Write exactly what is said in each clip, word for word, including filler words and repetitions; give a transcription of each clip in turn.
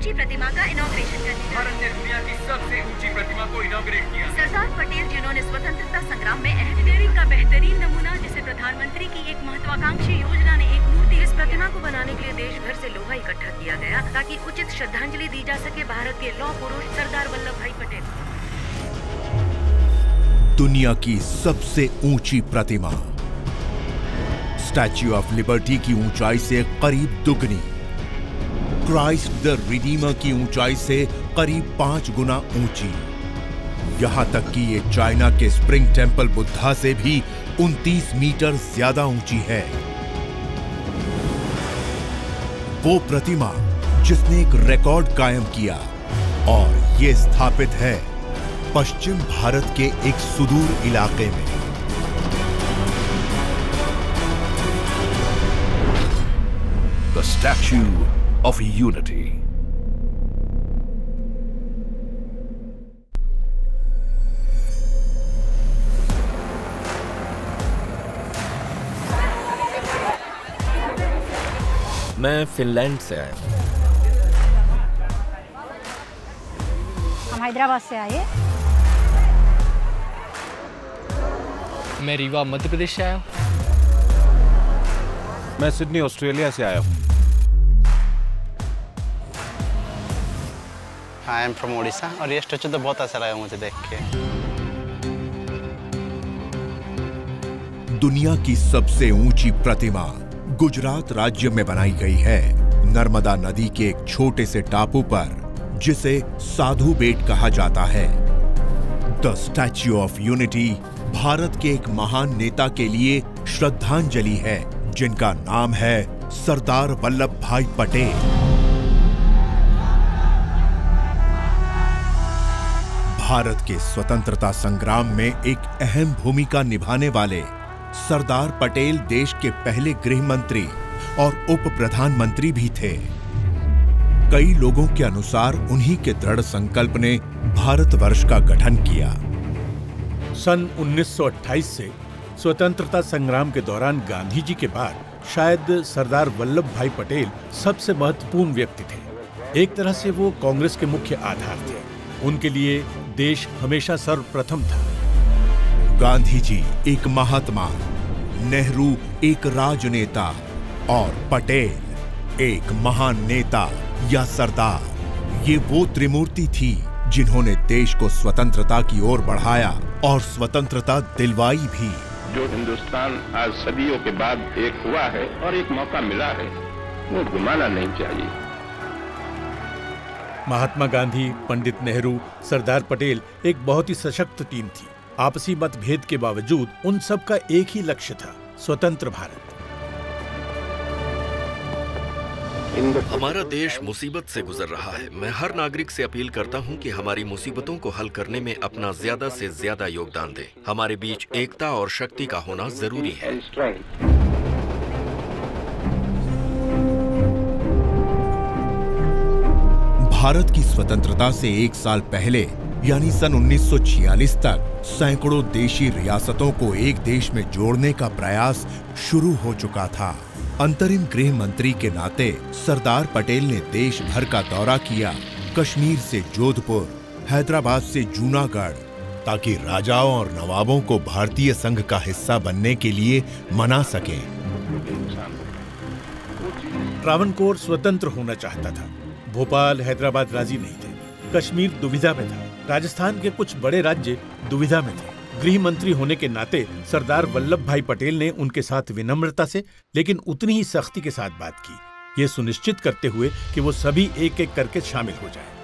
ऊंची प्रतिमा का इनॉग्रेशन करने जा रहे हैं। भारत ने दुनिया की सबसे ऊंची प्रतिमा को इनॉग्रेट किया। सरदार पटेल जिन्होंने स्वतंत्रता संग्राम में इंजीनियरिंग का बेहतरीन नमूना, जिसे प्रधानमंत्री की एक महत्वाकांक्षी योजना ने एक मूर्ति, इस प्रतिमा को बनाने के लिए देश भर से लोहा इकट्ठा किया गया ताकि उचित श्रद्धांजलि दी जा सके भारत के लौह पुरुष सरदार वल्लभ भाई पटेल। दुनिया की सबसे ऊंची प्रतिमा स्टैच्यू ऑफ लिबर्टी की ऊंचाई से करीब दुगनी, क्राइस्ट द रिडीमर की ऊंचाई से करीब पांच गुना ऊंची, यहां तक कि ये चाइना के स्प्रिंग टेंपल बुद्धा से भी उनतीस मीटर ज्यादा ऊंची है। वो प्रतिमा जिसने एक रिकॉर्ड कायम किया और ये स्थापित है पश्चिम भारत के एक सुदूर इलाके में। The Statue of Unity. मैं फिनलैंड से आया हूँ। हम हैदराबाद से आए। मैं रीवा मध्य प्रदेश से आया हूँ। मैं सिडनी ऑस्ट्रेलिया से आया हूँ। आई एम फ्रॉम ओडिशा और ये स्टैचू तो बहुत अच्छा लगा मुझे देख के। दुनिया की सबसे ऊंची प्रतिमा गुजरात राज्य में बनाई गई है, नर्मदा नदी के एक छोटे से टापू पर, जिसे साधु बेट कहा जाता है। The Statue of Unity Bharat के एक महान नेता के लिए श्रद्धांजलि है, जिनका नाम है सरदार वल्लभ भाई पटेल। भारत के स्वतंत्रता संग्राम में एक अहम भूमिका निभाने वाले सरदार पटेल देश के पहले गृह मंत्री और उप प्रधानमंत्री भी थे। कई लोगों के अनुसार उन्हीं के दृढ़ संकल्प ने भारतवर्ष का गठन किया। सन उन्नीस सौ अट्ठाईस से स्वतंत्रता संग्राम के दौरान गांधी जी के बाद शायद सरदार वल्लभ भाई पटेल सबसे महत्वपूर्ण व्यक्ति थे। एक तरह से वो कांग्रेस के मुख्य आधार थे। उनके लिए देश हमेशा सर्वप्रथम था। गांधी जी एक महात्मा, नेहरू एक राजनेता और पटेल एक महान नेता या सरदार। ये वो त्रिमूर्ति थी जिन्होंने देश को स्वतंत्रता की ओर बढ़ाया और स्वतंत्रता दिलवाई भी। जो हिंदुस्तान आज सदियों के बाद एक हुआ है और एक मौका मिला है, वो घुमाना नहीं चाहिए। महात्मा गांधी, पंडित नेहरू, सरदार पटेल एक बहुत ही सशक्त टीम थी। आपसी मतभेद के बावजूद उन सब का एक ही लक्ष्य था, स्वतंत्र भारत। हमारा देश मुसीबत से गुजर रहा है। मैं हर नागरिक से अपील करता हूं कि हमारी मुसीबतों को हल करने में अपना ज्यादा से ज्यादा योगदान दें। हमारे बीच एकता और शक्ति का होना जरूरी है। भारत की स्वतंत्रता से एक साल पहले यानी सन उन्नीस सौ छियालीस तक सैकड़ों देशी रियासतों को एक देश में जोड़ने का प्रयास शुरू हो चुका था। अंतरिम गृह मंत्री के नाते सरदार पटेल ने देश भर का दौरा किया, कश्मीर से जोधपुर, हैदराबाद से जूनागढ़, ताकि राजाओं और नवाबों को भारतीय संघ का हिस्सा बनने के लिए मना सकें। ट्रावनकोर स्वतंत्र होना चाहता था। भोपाल, हैदराबाद राजी नहीं थे। कश्मीर दुविधा में था। राजस्थान के कुछ बड़े राज्य दुविधा में थे। गृह मंत्री होने के नाते सरदार वल्लभ भाई पटेल ने उनके साथ विनम्रता से लेकिन उतनी ही सख्ती के साथ बात की, ये सुनिश्चित करते हुए कि वो सभी एक एक करके शामिल हो जाएं।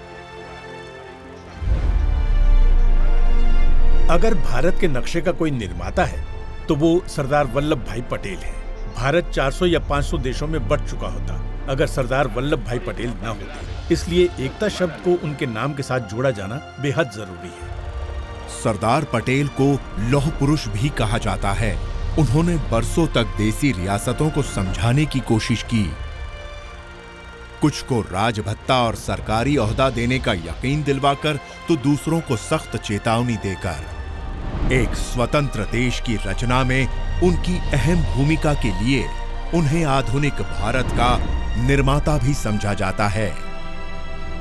अगर भारत के नक्शे का कोई निर्माता है तो वो सरदार वल्लभ भाई पटेल है। भारत चार सौ या पाँच सौ देशों में बंट चुका होता अगर सरदार वल्लभ भाई पटेल न होते। इसलिए एकता शब्द को उनके नाम के साथ जोड़ा जाना बेहद जरूरी है। सरदार पटेल को लौह पुरुष भी कहा जाता है। उन्होंने बरसों तक देसी रियासतों को समझाने की कोशिश की, कुछ को राजभत्ता और सरकारी ओहदा देने का यकीन दिलवाकर तो दूसरों को सख्त चेतावनी देकर। एक स्वतंत्र देश की रचना में उनकी अहम भूमिका के लिए उन्हें आधुनिक भारत का निर्माता भी समझा जाता है।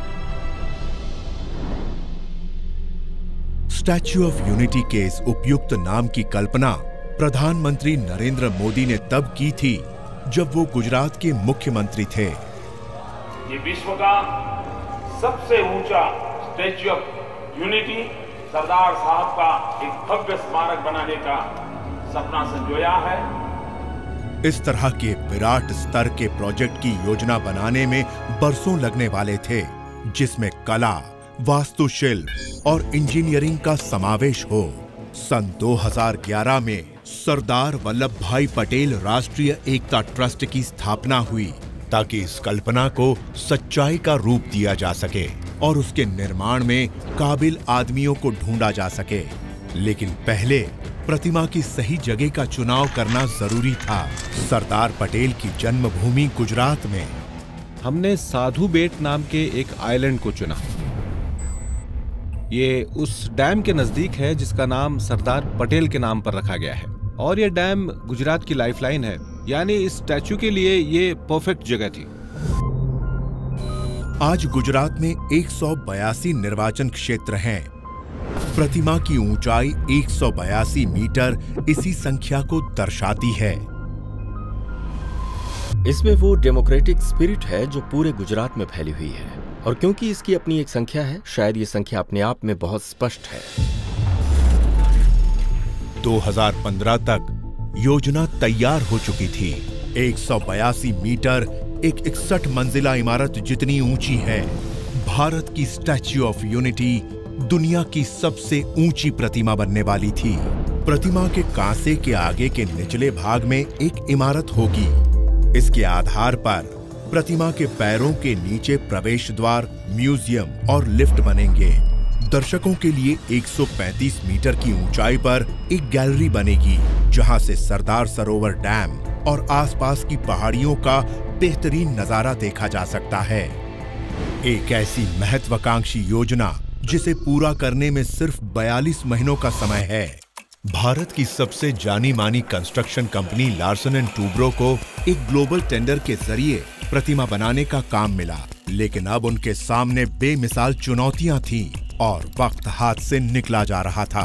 स्टैच्यू ऑफ यूनिटी के इस उपयुक्त नाम की कल्पना प्रधानमंत्री नरेंद्र मोदी ने तब की थी जब वो गुजरात के मुख्यमंत्री थे। ये विश्व का सबसे ऊंचा स्टैच्यू ऑफ यूनिटी सरदार साहब का एक भव्य स्मारक बनाने का सपना संजोया है। इस तरह के विराट स्तर के प्रोजेक्ट की योजना बनाने में बरसों लगने वाले थे, जिसमें कला, वास्तुशिल्प और इंजीनियरिंग का समावेश हो। सन दो हज़ार ग्यारह में सरदार वल्लभ भाई पटेल राष्ट्रीय एकता ट्रस्ट की स्थापना हुई ताकि इस कल्पना को सच्चाई का रूप दिया जा सके और उसके निर्माण में काबिल आदमियों को ढूंढा जा सके। लेकिन पहले प्रतिमा की सही जगह का चुनाव करना जरूरी था। सरदार पटेल की जन्मभूमि गुजरात में हमने साधु बेट नाम के एक आइलैंड को चुना। ये उस डैम के नजदीक है जिसका नाम सरदार पटेल के नाम पर रखा गया है, और ये डैम गुजरात की लाइफलाइन है, यानी इस स्टैच्यू के लिए ये परफेक्ट जगह थी। आज गुजरात में एक सौ बयासी निर्वाचन क्षेत्र हैं। प्रतिमा की ऊंचाई एक सौ बयासी मीटर इसी संख्या को दर्शाती है। इसमें वो डेमोक्रेटिक स्पिरिट है जो पूरे गुजरात में फैली हुई है, और क्योंकि इसकी अपनी एक संख्या है, शायद ये संख्या अपने आप में बहुत स्पष्ट है। दो हज़ार पंद्रह तक योजना तैयार हो चुकी थी। एक सौ बयासी मीटर एक इकसठ मंजिला इमारत जितनी ऊंची है। भारत की स्टैच्यू ऑफ यूनिटी दुनिया की सबसे ऊंची प्रतिमा बनने वाली थी। प्रतिमा के कांसे के आगे के निचले भाग में एक इमारत होगी। इसके आधार पर प्रतिमा के पैरों के नीचे प्रवेश द्वार, म्यूजियम और लिफ्ट बनेंगे। दर्शकों के लिए एक सौ पैंतीस मीटर की ऊंचाई पर एक गैलरी बनेगी, जहां से सरदार सरोवर डैम और आसपास की पहाड़ियों का बेहतरीन नजारा देखा जा सकता है। एक ऐसी महत्वाकांक्षी योजना जिसे पूरा करने में सिर्फ बयालीस महीनों का समय है। भारत की सबसे जानी मानी construction company Larsen and Toubro को एक ग्लोबल टेंडर के जरिए प्रतिमा बनाने का काम मिला, लेकिन अब उनके सामने बेमिसाल चुनौतियां थीं और वक्त हाथ से निकला जा रहा था।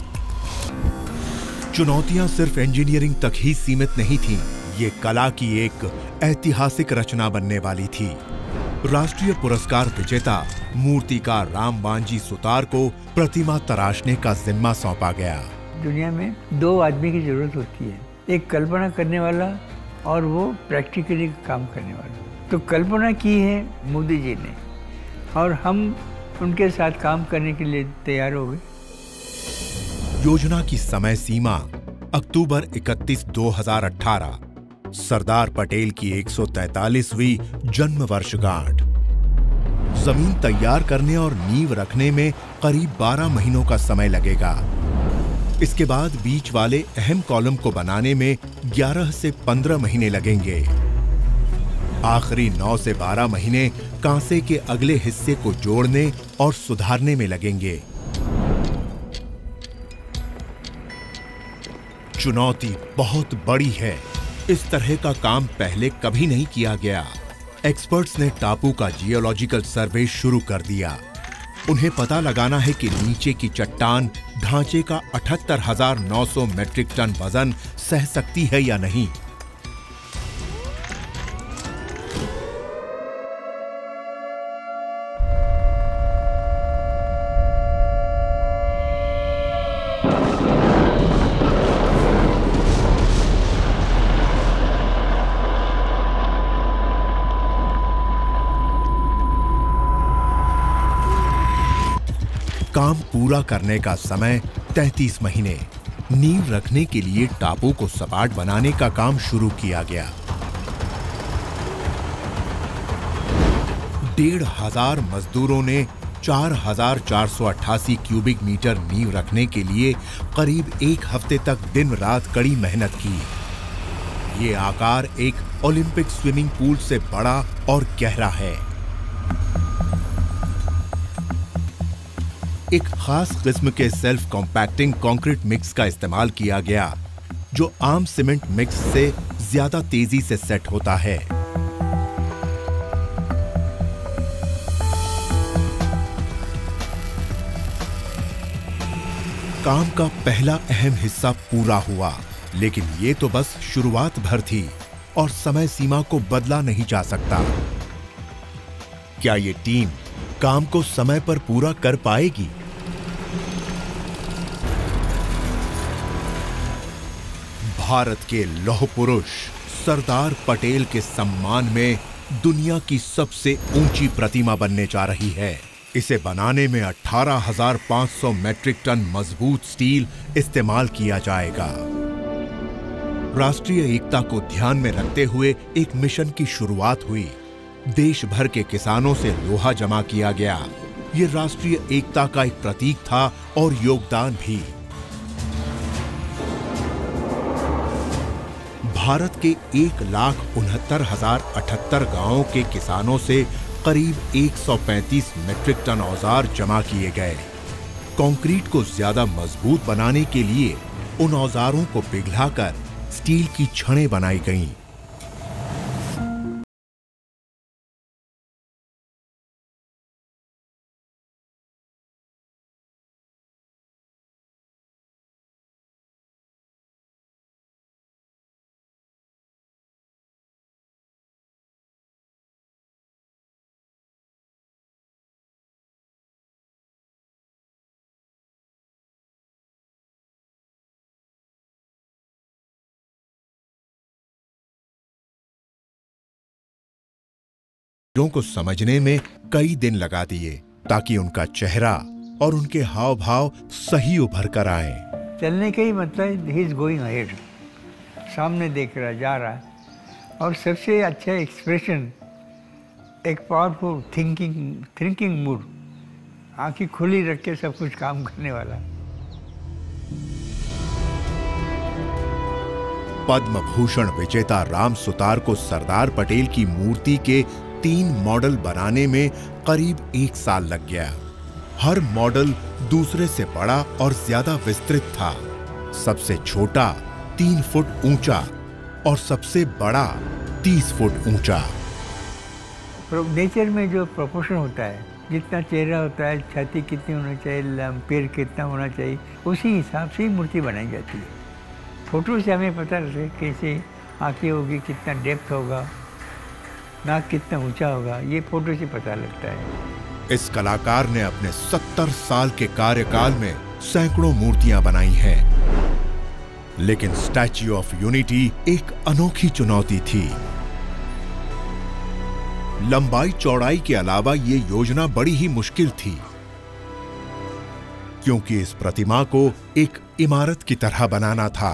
चुनौतियां सिर्फ इंजीनियरिंग तक ही सीमित नहीं थीं, ये कला की एक ऐतिहासिक रचना बनने वाली थी। राष्ट्रीय पुरस्कार विजेता मूर्तिकार राम बांजी सुतार को प्रतिमा तराशने का जिम्मा सौंपा गया। दुनिया में दो आदमी की जरूरत होती है, एक कल्पना करने वाला और वो प्रैक्टिकली काम करने वाला। तो कल्पना की है मोदी जी ने, और हम उनके साथ काम करने के लिए तैयार हो गए। योजना की समय सीमा अक्टूबर इकतीस दो हज़ार अठारह, सरदार पटेल की एक सौ तैंतालीसवीं जन्म वर्षगांठ। जमीन तैयार करने और नींव रखने में करीब बारह महीनों का समय लगेगा। इसके बाद बीच वाले अहम कॉलम को बनाने में ग्यारह से पंद्रह महीने लगेंगे। आखिरी नौ से बारह महीने कांसे के अगले हिस्से को जोड़ने और सुधारने में लगेंगे। चुनौती बहुत बड़ी है। इस तरह का काम पहले कभी नहीं किया गया। एक्सपर्ट्स ने टापू का जियोलॉजिकल सर्वे शुरू कर दिया। उन्हें पता लगाना है कि नीचे की चट्टान ढांचे का अठहत्तर हजार नौ सौ मीट्रिक टन वजन सह सकती है या नहीं। काम पूरा करने का समय तैंतीस महीने। नींव रखने के लिए टापू को सपाट बनाने का काम शुरू किया गया। डेढ़ हजार मजदूरों ने चार हजार चार सौ अट्ठासी क्यूबिक मीटर नींव रखने के लिए करीब एक हफ्ते तक दिन रात कड़ी मेहनत की। ये आकार एक ओलंपिक स्विमिंग पूल से बड़ा और गहरा है। एक खास किस्म के सेल्फ कॉम्पैक्टिंग कंक्रीट मिक्स का इस्तेमाल किया गया, जो आम सीमेंट मिक्स से ज्यादा तेजी से सेट होता है। काम का पहला अहम हिस्सा पूरा हुआ, लेकिन ये तो बस शुरुआत भर थी और समय सीमा को बदला नहीं जा सकता। क्या ये टीम काम को समय पर पूरा कर पाएगी? भारत के लौह पुरुष सरदार पटेल के सम्मान में दुनिया की सबसे ऊंची प्रतिमा बनने जा रही है। इसे बनाने में अठारह हजार पाँच सौ मैट्रिक टन मजबूत स्टील इस्तेमाल किया जाएगा। राष्ट्रीय एकता को ध्यान में रखते हुए एक मिशन की शुरुआत हुई। देश भर के किसानों से लोहा जमा किया गया। ये राष्ट्रीय एकता का एक प्रतीक था और योगदान भी। भारत के एक लाख उनहत्तर हजार अठहत्तर गांवों के किसानों से करीब एक सौ पैंतीस मीट्रिक टन औजार जमा किए गए। कंक्रीट को ज्यादा मजबूत बनाने के लिए उन औजारों को पिघलाकर स्टील की छड़ें बनाई गईं। को समझने में कई दिन लगा दिए ताकि उनका चेहरा और उनके हाव भाव सही उभर कर आए। चलने का ही मतलब ही इज गोइंग अहेड, सामने देख रहा जा रहा है। और सबसे अच्छा एक्सप्रेशन एक पावरफुल थिंकिंग थिंकिंग मूड, आंखें खुली रख के सब कुछ काम करने वाला। पद्म भूषण विजेता राम सुतार को सरदार पटेल की मूर्ति के तीन मॉडल बनाने में करीब एक साल लग गया। हर मॉडल दूसरे से बड़ा और ज्यादा विस्तृत था। सबसे छोटा तीन फुट ऊंचा और सबसे बड़ा तीस फुट ऊंचा। नेचर में जो प्रोपोर्शन होता है, जितना चेहरा होता है, छाती कितनी होना चाहिए, पैर कितना होना चाहिए, उसी हिसाब से ही मूर्ति बनाई जाती है। फोटो से हमें पता लगता है कैसे आंखें होगी, कितना डेप्थ होगा, नाक कितना ऊंचा होगा, ये फोटो से पता लगता है। इस कलाकार ने अपने सत्तर साल के कार्यकाल में सैकड़ों मूर्तियां बनाई हैं, लेकिन स्टैच्यू ऑफ यूनिटी एक अनोखी चुनौती थी। लंबाई चौड़ाई के अलावा ये योजना बड़ी ही मुश्किल थी, क्योंकि इस प्रतिमा को एक इमारत की तरह बनाना था।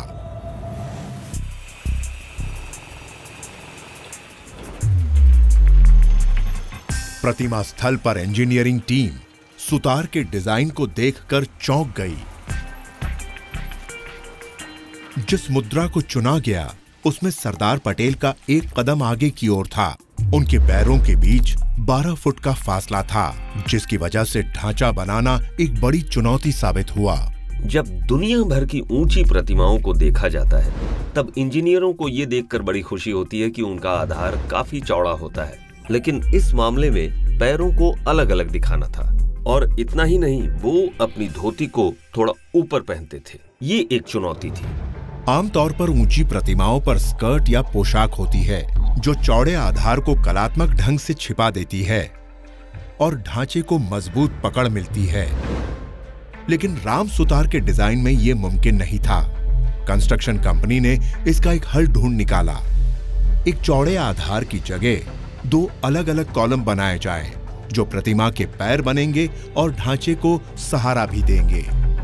प्रतिमा स्थल पर इंजीनियरिंग टीम सुतार के डिजाइन को देखकर चौंक गई। जिस मुद्रा को चुना गया उसमें सरदार पटेल का एक कदम आगे की ओर था। उनके पैरों के बीच बारह फुट का फासला था, जिसकी वजह से ढांचा बनाना एक बड़ी चुनौती साबित हुआ। जब दुनिया भर की ऊंची प्रतिमाओं को देखा जाता है, तब इंजीनियरों को यह देखकर बड़ी खुशी होती है कि उनका आधार काफी चौड़ा होता है, लेकिन इस मामले में पैरों को अलग अलग दिखाना था। और इतना ही नहीं, वो अपनी धोती को थोड़ा ऊपर पहनते थे। ये एक चुनौती थी। आमतौर पर ऊंची प्रतिमाओं पर स्कर्ट या पोशाक होती है, जो चौड़े आधार को कलात्मक ढंग से छिपा देती है और ढांचे को मजबूत पकड़ मिलती है। लेकिन राम सुतार के डिजाइन में यह मुमकिन नहीं था। कंस्ट्रक्शन कंपनी ने इसका एक हल ढूंढ निकाला। एक चौड़े आधार की जगह दो अलग अलग कॉलम बनाए जाएं, जो प्रतिमा के पैर बनेंगे और ढांचे को सहारा भी देंगे।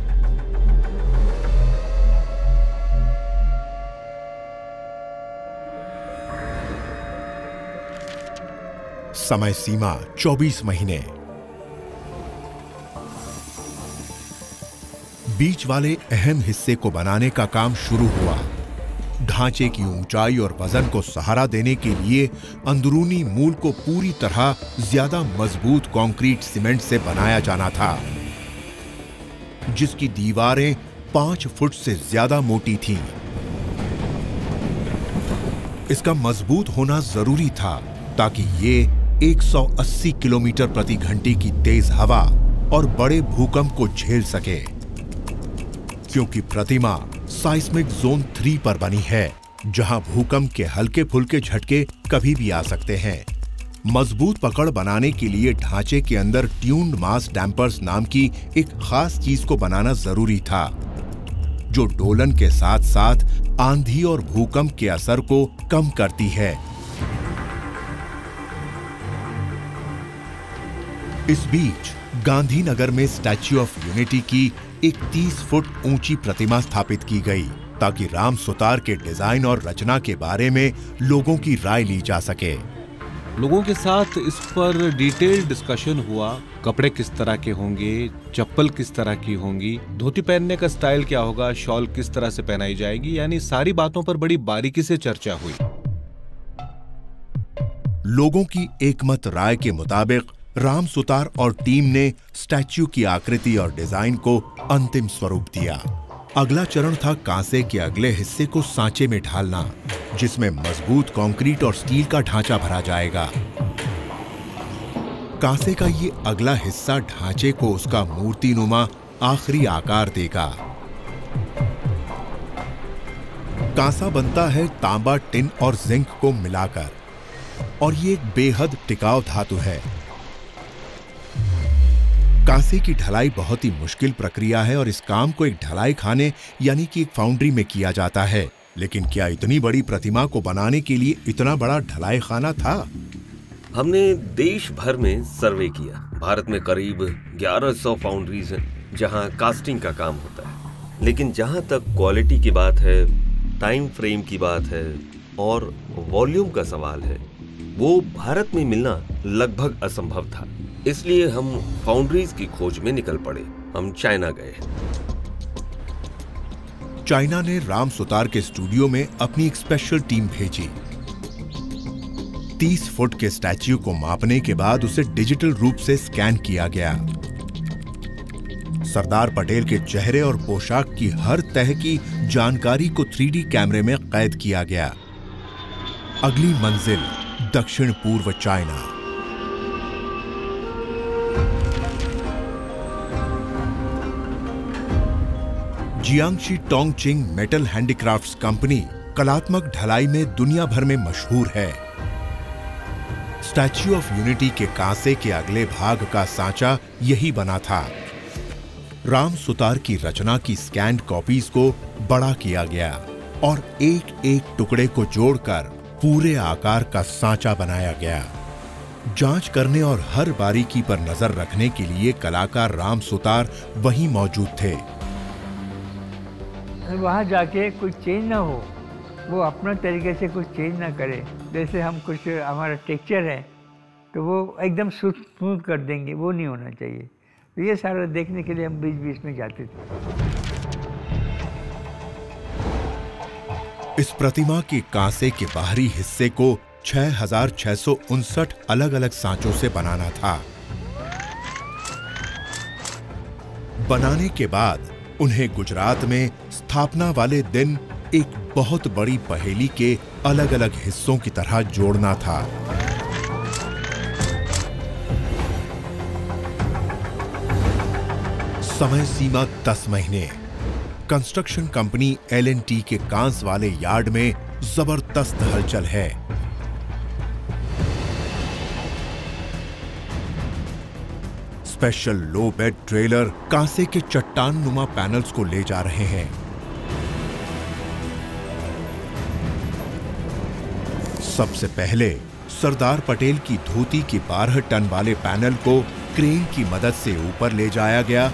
समय सीमा चौबीस महीने। बीच वाले अहम हिस्से को बनाने का काम शुरू हुआ। ढांचे की ऊंचाई और वजन को सहारा देने के लिए अंदरूनी मूल को पूरी तरह ज्यादा मजबूत कंक्रीट सीमेंट से बनाया जाना था, जिसकी दीवारें पांच फुट से ज्यादा मोटी थीं। इसका मजबूत होना जरूरी था ताकि ये एक सौ अस्सी किलोमीटर प्रति घंटे की तेज हवा और बड़े भूकंप को झेल सके। क्योंकि प्रतिमा साइस्मिक जोन थ्री पर बनी है, जहां भूकंप के हल्के फुल्के झटके कभी भी आ सकते हैं। मजबूत पकड़ बनाने के लिए ढांचे के अंदर ट्यून्ड मास डैम्पर्स नाम की एक खास चीज को बनाना जरूरी था, जो डोलन के साथ साथ आंधी और भूकंप के असर को कम करती है। इस बीच गांधीनगर में स्टैच्यू ऑफ यूनिटी की एक तीस फुट ऊंची प्रतिमा स्थापित की गई, ताकि राम सुतार के डिजाइन और रचना के बारे में लोगों की राय ली जा सके। लोगों के साथ इस पर डिटेल डिस्कशन हुआ। कपड़े किस तरह के होंगे, चप्पल किस तरह की होंगी, धोती पहनने का स्टाइल क्या होगा, शॉल किस तरह से पहनाई जाएगी, यानी सारी बातों पर बड़ी बारीकी से चर्चा हुई। लोगों की एकमत राय के मुताबिक राम सुतार और टीम ने स्टैच्यू की आकृति और डिजाइन को अंतिम स्वरूप दिया। अगला चरण था कांसे के अगले हिस्से को सांचे में ढालना, जिसमें मजबूत कंक्रीट और स्टील का ढांचा भरा जाएगा। कांसे का ये अगला हिस्सा ढांचे को उसका मूर्तिनुमा आखिरी आकार देगा। कांसा बनता है तांबा, टिन और जिंक को मिलाकर, और ये एक बेहद टिकाऊ धातु है। कांसे की ढलाई बहुत ही मुश्किल प्रक्रिया है और इस काम को एक ढलाई खाने यानी कि एक फाउंड्री में किया जाता है। लेकिन क्या इतनी बड़ी प्रतिमा को बनाने के लिए इतना बड़ा ढलाई खाना था? हमने देश भर में सर्वे किया। भारत में करीब ग्यारह सौ फाउंड्रीज हैं जहां कास्टिंग का काम होता है, लेकिन जहां तक क्वालिटी की बात है, टाइम फ्रेम की बात है और वॉल्यूम का सवाल है, वो भारत में मिलना लगभग असंभव था। इसलिए हम फाउंड्रीज की खोज में निकल पड़े। हम चाइना गए। चाइना ने राम सुतार के स्टूडियो में अपनी एक स्पेशल टीम भेजी। तीस फुट के स्टैच्यू को मापने के बाद उसे डिजिटल रूप से स्कैन किया गया। सरदार पटेल के चेहरे और पोशाक की हर तह की जानकारी को थ्री डी कैमरे में कैद किया गया। अगली मंजिल दक्षिण पूर्व China. Jiangxi Tongqing metal handicrafts company कलात्मक ढलाई में दुनिया भर में मशहूर है। स्टैच्यू ऑफ यूनिटी के कांसे के अगले भाग का सांचा यही बना था। राम सुतार की रचना की स्कैन्ड कॉपीज को बड़ा किया गया और एक एक टुकड़े को जोड़कर पूरे आकार का सांचा बनाया गया। जांच करने और हर बारीकी पर नजर रखने के लिए कलाकार राम सुतार वहीं मौजूद थे। वहाँ जाके कुछ चेंज ना हो, वो अपना तरीके से कुछ चेंज ना करे। जैसे हम कुछ हमारा टेक्सचर है तो वो एकदम स्मूथ कर देंगे, वो नहीं होना चाहिए। तो ये सारा देखने के लिए हम बीच बीच में जाते थे। इस प्रतिमा के कांसे के बाहरी हिस्से को छह हजार छह सौ उनसठ अलग अलग सांचों से बनाना था। बनाने के बाद उन्हें गुजरात में स्थापना वाले दिन एक बहुत बड़ी पहेली के अलग अलग हिस्सों की तरह जोड़ना था। समय सीमा दस महीने। Construction company L and T के कांस वाले यार्ड में जबरदस्त हलचल है। स्पेशल लो बेड ट्रेलर कांसे के चट्टान नुमा पैनल्स को ले जा रहे हैं। सबसे पहले सरदार पटेल की धोती के बारह टन वाले पैनल को क्रेन की मदद से ऊपर ले जाया गया।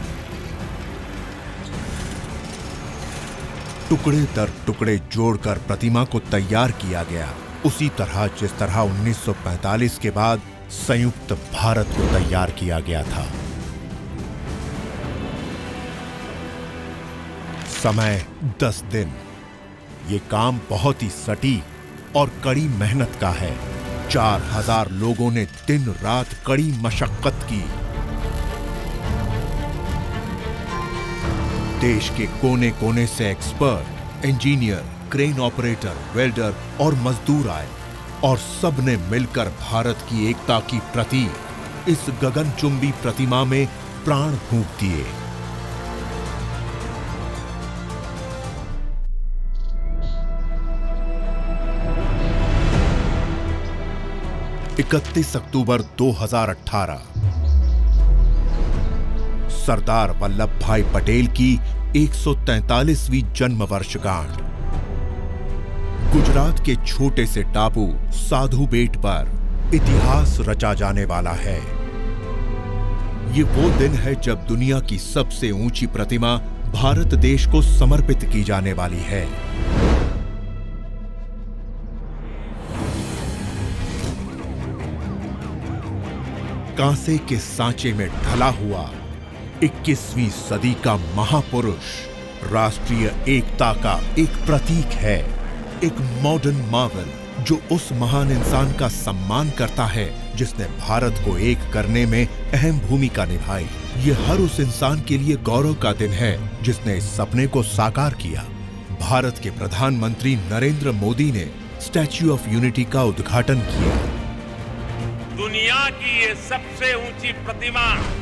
टुकड़े दर टुकड़े जोड़कर प्रतिमा को तैयार किया गया, उसी तरह जिस तरह उन्नीस सौ पैंतालीस के बाद संयुक्त भारत को तैयार किया गया था। समय दस दिन। ये काम बहुत ही सटीक और कड़ी मेहनत का है। चार हजार लोगों ने दिन रात कड़ी मशक्कत की। देश के कोने कोने से expert, engineer, crane operator, welder और मजदूर आए और सबने मिलकर भारत की एकता की प्रतीक इस गगनचुंबी प्रतिमा में प्राण फूंक दिए। इकतीस अक्टूबर दो हज़ार अठारह सरदार वल्लभ भाई पटेल की एक सौ तैंतालीसवीं जन्म वर्षगांठ। गुजरात के छोटे से टापू साधु बेट पर इतिहास रचा जाने वाला है। ये वो दिन है जब दुनिया की सबसे ऊंची प्रतिमा भारत देश को समर्पित की जाने वाली है। कांसे के सांचे में ढला हुआ इक्कीसवीं सदी का महापुरुष राष्ट्रीय एकता का एक प्रतीक है, एक मॉडर्न मार्वल जो उस महान इंसान का सम्मान करता है जिसने भारत को एक करने में अहम भूमिका निभाई। ये हर उस इंसान के लिए गौरव का दिन है जिसने इस सपने को साकार किया। भारत के प्रधानमंत्री नरेंद्र मोदी ने स्टैच्यू ऑफ यूनिटी का उद्घाटन किया। दुनिया की ये सबसे ऊंची प्रतिमा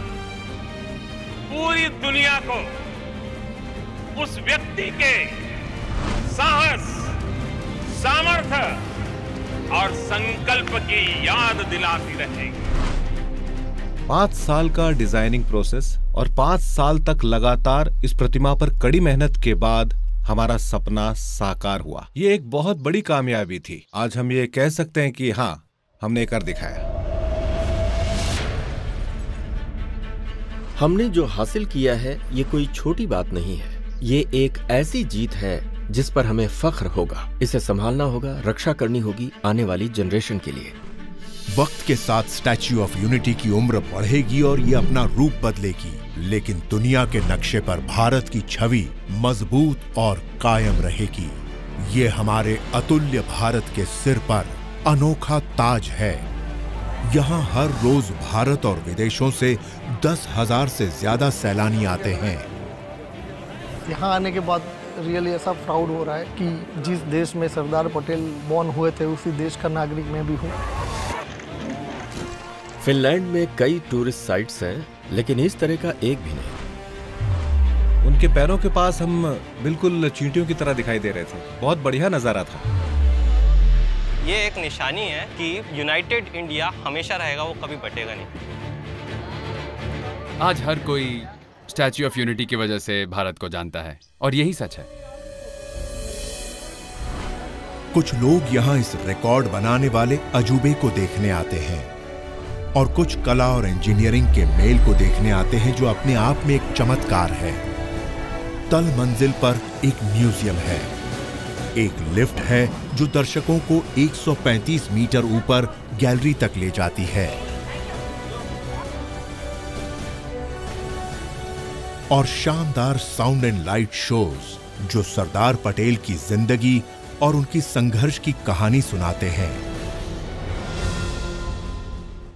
पूरी दुनिया को उस व्यक्ति के साहस, सामर्थ्य और संकल्प की याद दिलाती रहेगी। पांच साल का डिजाइनिंग प्रोसेस और पांच साल तक लगातार इस प्रतिमा पर कड़ी मेहनत के बाद हमारा सपना साकार हुआ। ये एक बहुत बड़ी कामयाबी थी। आज हम ये कह सकते हैं कि हाँ, हमने कर दिखाया। हमने जो हासिल किया है ये कोई छोटी बात नहीं है। ये एक ऐसी जीत है जिस पर हमें फख्र होगा। इसे संभालना होगा, रक्षा करनी होगी आने वाली जनरेशन के लिए। वक्त के साथ स्टैच्यू ऑफ यूनिटी की उम्र बढ़ेगी और ये अपना रूप बदलेगी, लेकिन दुनिया के नक्शे पर भारत की छवि मजबूत और कायम रहेगी। ये हमारे अतुल्य भारत के सिर पर अनोखा ताज है। यहाँ हर रोज भारत और विदेशों से दस हजार से ज्यादा सैलानी आते हैं। यहाँ आने के बाद रियली ऐसा प्राउड हो रहा है कि जिस देश में सरदार पटेल बॉर्न हुए थे उसी देश का नागरिक मैं भी हूँ। फिनलैंड में कई टूरिस्ट साइट्स हैं, लेकिन इस तरह का एक भी नहीं। उनके पैरों के पास हम बिल्कुल चींटियों की तरह दिखाई दे रहे थे। बहुत बढ़िया नजारा था। ये एक निशानी है कि यूनाइटेड इंडिया हमेशा रहेगा, वो कभी बटेगा नहीं। आज हर कोई स्टैच्यू ऑफ यूनिटी की वजह से भारत को जानता है और यही सच है। कुछ लोग यहाँ इस रिकॉर्ड बनाने वाले अजूबे को देखने आते हैं और कुछ कला और इंजीनियरिंग के मेल को देखने आते हैं जो अपने आप में एक चमत्कार है। तल मंजिल पर एक म्यूजियम है, एक लिफ्ट है जो दर्शकों को एक सौ पैंतीस मीटर ऊपर गैलरी तक ले जाती है, और शानदार साउंड एंड लाइट शोज जो सरदार पटेल की जिंदगी और उनकी संघर्ष की कहानी सुनाते हैं।